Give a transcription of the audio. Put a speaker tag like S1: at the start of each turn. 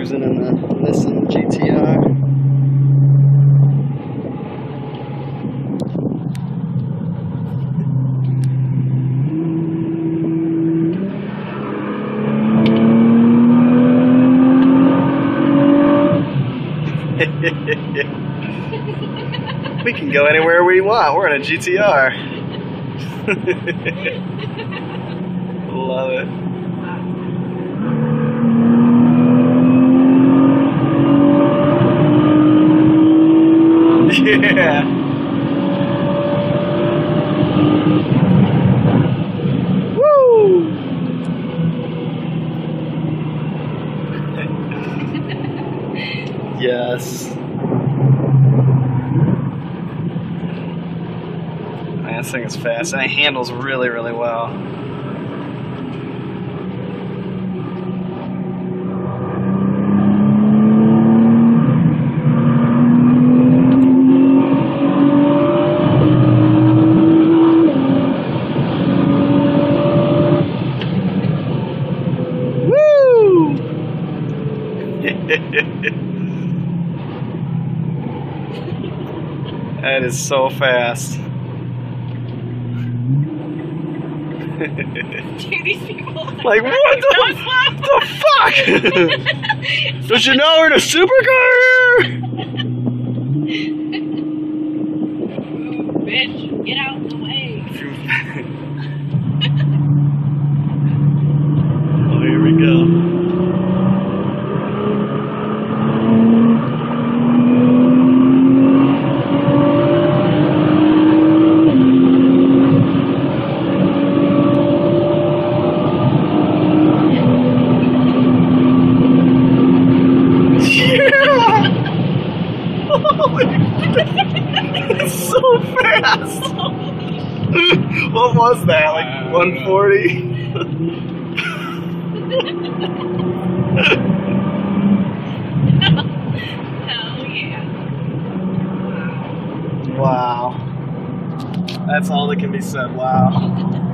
S1: cruising in the Nissan GTR. We can go anywhere we want. We're in a GTR. Love it. Yeah. Woo! Yes. Man, this thing is fast and it handles really, really well. That is so fast.
S2: Dude, these people
S1: like, what the fuck? Don't you know we're in a supercar?
S2: Bitch, get out of the way.
S1: Oh, here we go. It's so fast. What was that? Like 140?
S2: Hell yeah.
S1: Wow. That's all that can be said. Wow.